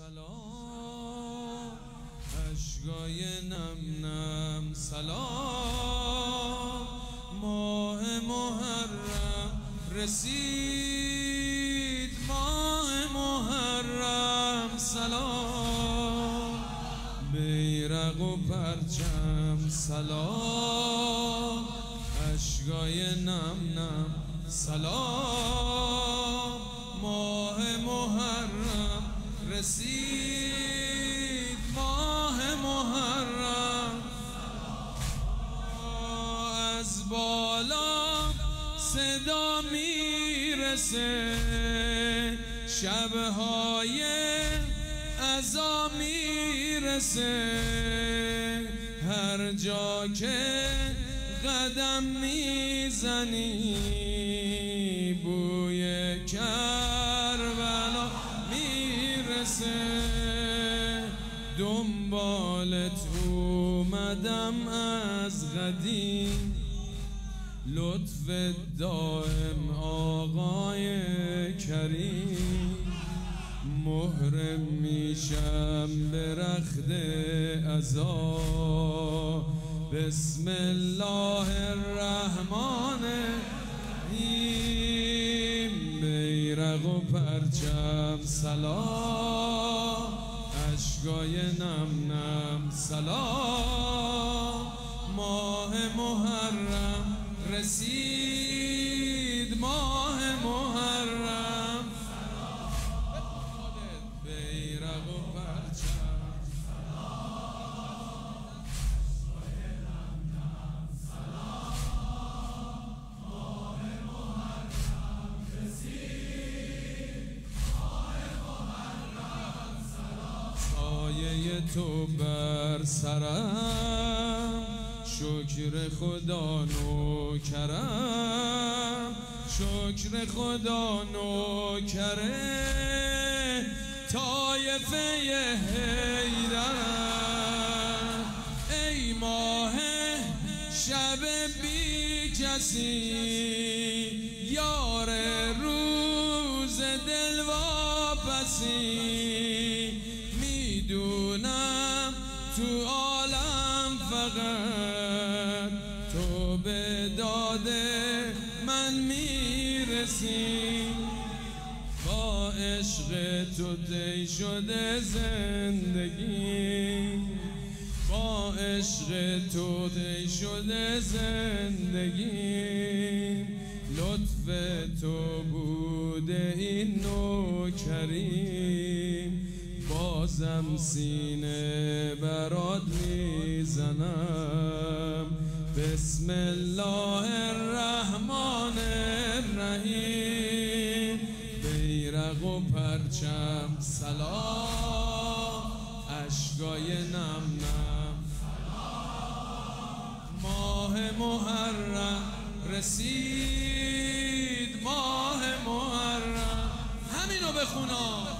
سلام اشکای نم نم سلام ماه محرم رسید ماه محرم سلام بیرق و پرچم سلام اشکای نم نم سلام ماه محرم رسید ماه محرم از بالا صدا میرسه شبهای عزا میرسه هر جا که قدم میزنی بوی کربلا میرسه دنبالت اومدم از قدیم لطف دائم آقای کریم محرم میشم به رخت عزا بسم الله الرحمن الرحیم بیرق و پرچم سلام اشکای نم نم سلام ماه محرم رسید ماه محرم بیرق و پرچم سایه تو بر سرم شکر خدا نوکرم شکر خدا نوکره طایفه حیدرم ای ماه شب بی کسی یار روز دل واپسی میدونم تو عالم فقط تو به داد من میرسی با عشق تو طی شده زندگی با عشق تو طی شده زندگی لطف تو بوده این نوکریم بازم سینه برات میزنم بسم الله الرحمن الرحیم بیرق و پرچم سلام اشکای نم نم ماه محرم رسید ماه محرم همینو بخونا